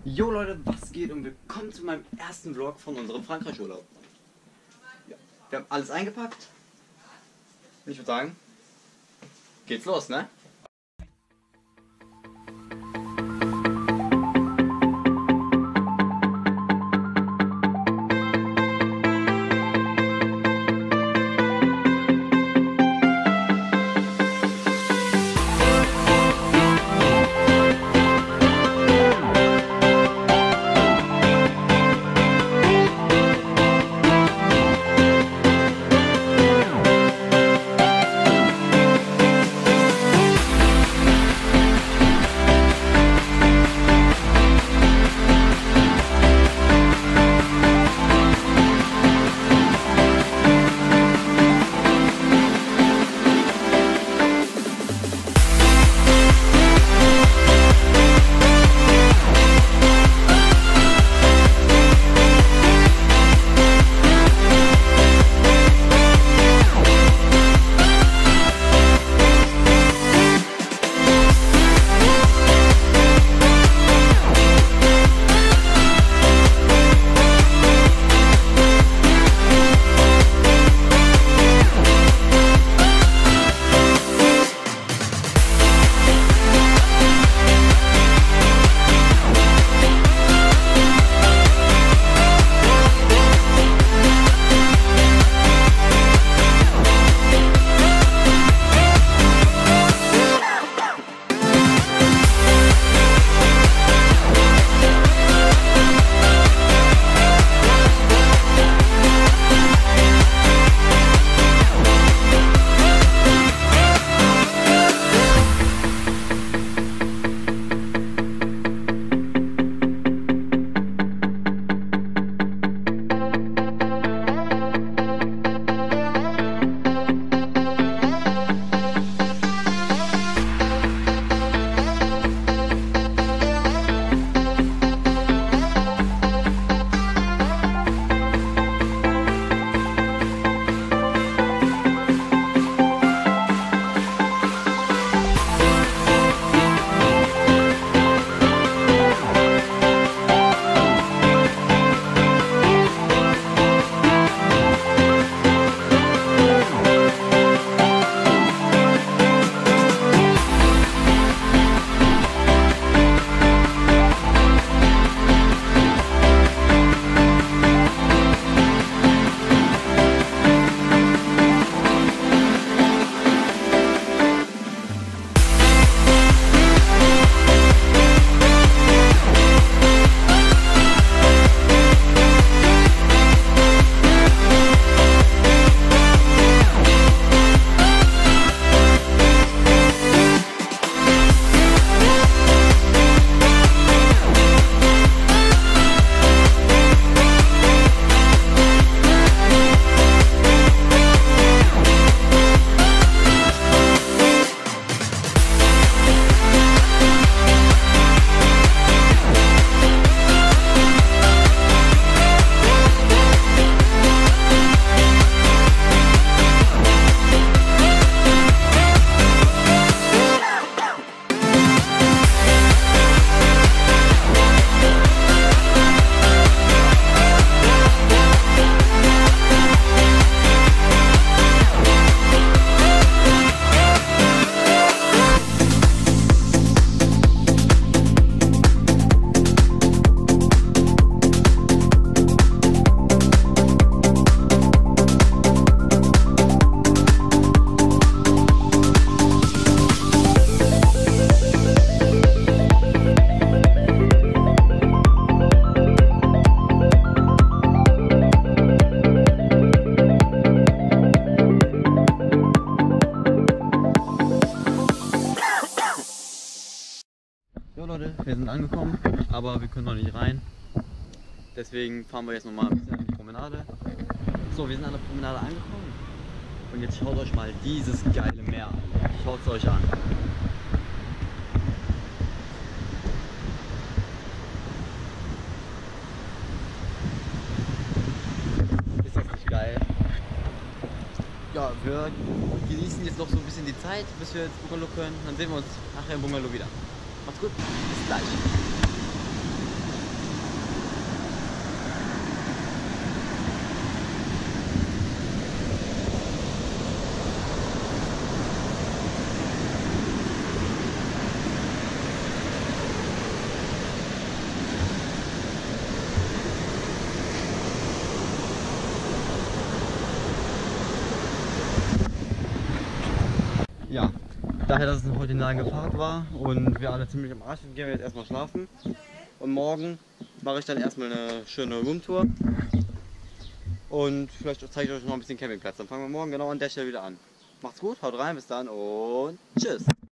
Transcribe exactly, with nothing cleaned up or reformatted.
Jo Leute, was geht und willkommen zu meinem ersten Vlog von unserem Frankreich-Urlaub. Ja, wir haben alles eingepackt. Und ich würde sagen, geht's los, ne? Leute, wir sind angekommen, aber wir können noch nicht rein. Deswegen fahren wir jetzt noch mal ein bisschen an die Promenade. So, wir sind an der Promenade angekommen. Und jetzt schaut euch mal dieses geile Meer an. Schaut es euch an. Ist das nicht geil? Ja, wir genießen jetzt noch so ein bisschen die Zeit, bis wir ins Bungalow können. Dann sehen wir uns nachher im Bungalow wieder. Macht's gut, bis gleich. daher, dass es heute eine lange Fahrt war und wir alle ziemlich am Arsch sind, gehen wir jetzt erstmal schlafen. Und morgen mache ich dann erstmal eine schöne Roomtour. Und vielleicht zeige ich euch noch ein bisschen Campingplatz. Dann fangen wir morgen genau an der Stelle wieder an. Macht's gut, haut rein, bis dann und tschüss.